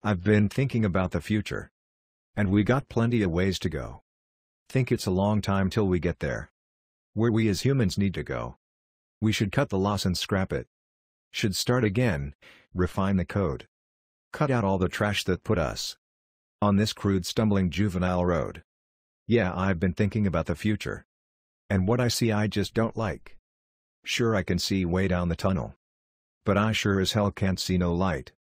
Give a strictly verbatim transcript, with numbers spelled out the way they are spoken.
I've been thinking about the future. And we got plenty of ways to go. Think it's a long time till we get there. Where we as humans need to go. We should cut the loss and scrap it. Should start again, refine the code. Cut out all the trash that put us on this crude stumbling juvenile road. Yeah, I've been thinking about the future. And what I see I just don't like. Sure, I can see way down the tunnel. But I sure as hell can't see no light.